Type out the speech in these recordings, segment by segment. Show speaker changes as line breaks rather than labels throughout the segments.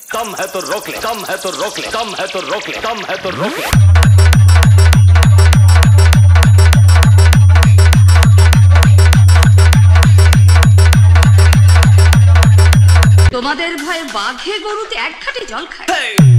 कम है तो रोक ले, कम है तो रोक ले, कम है तो रोक ले, कम है तो रोक ले।
তোমাদের ভয়ে বাঘে গরুতে এক ঘাটে জল খায়।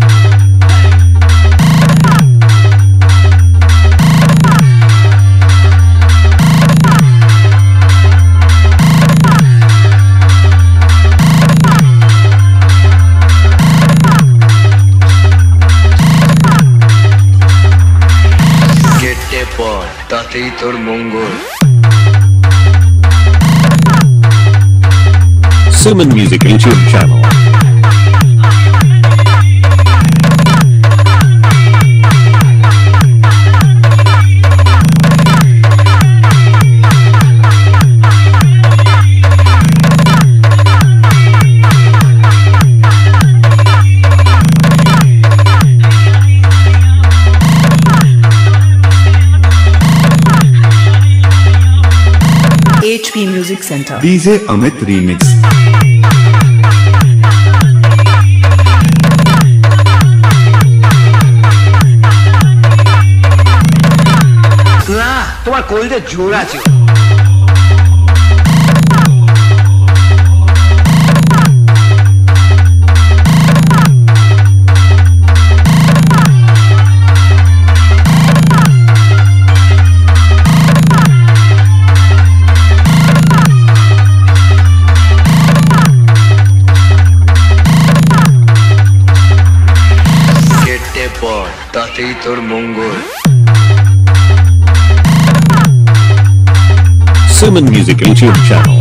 কেটে পর তাতেই তোর মঙ্গল।
SUMAN Music YouTube channel.
HP Music Center.
DJ Amit Remix.
না তোমার কলজে জোর আছে। কেটে পর তাতেই তোর মঙ্গল।
SUMAN Music YouTube channel.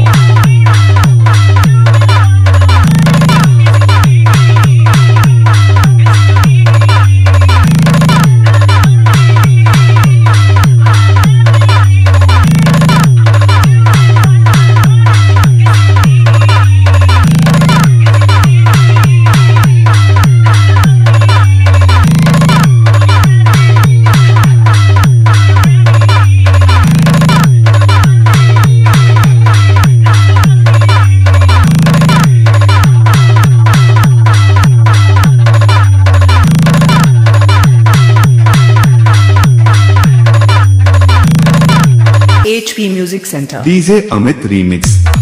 HP Music Center.
DJ Amit Remix.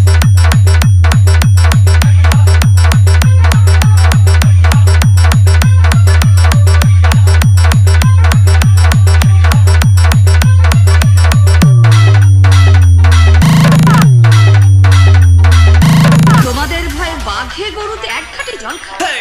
তোমাদের ভয়ে বাঘে গরুতে এক ঘাটে জল খায়।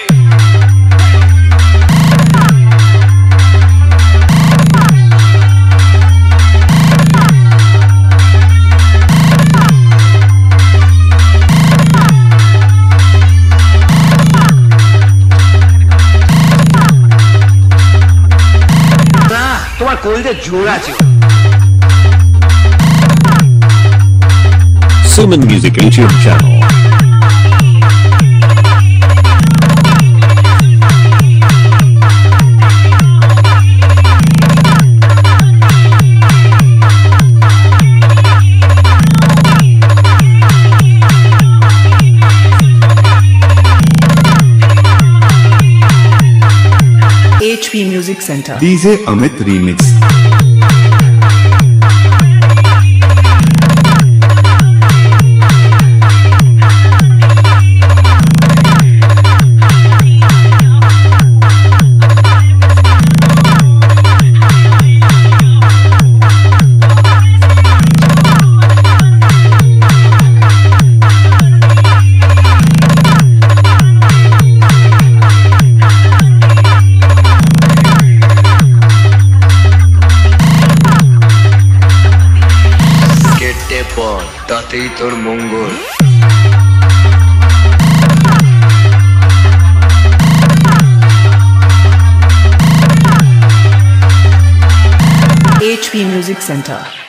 তোমার কলজে জোর আছে।
SUMAN Music YouTube channel.
HP Music Center.
DJ Amit Remix.
পর তাতেই তোর মঙ্গল।
HP Music Center.